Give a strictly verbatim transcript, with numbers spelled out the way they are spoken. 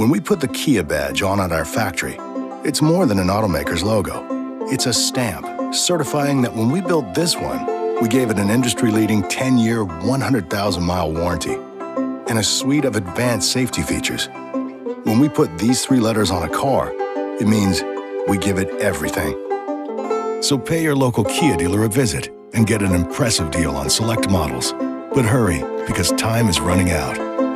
When we put the Kia badge on at our factory, it's more than an automaker's logo. It's a stamp certifying that when we built this one, we gave it an industry-leading ten-year, one hundred thousand mile warranty and a suite of advanced safety features. When we put these three letters on a car, it means we give it everything. So pay your local Kia dealer a visit and get an impressive deal on select models. But hurry, because time is running out.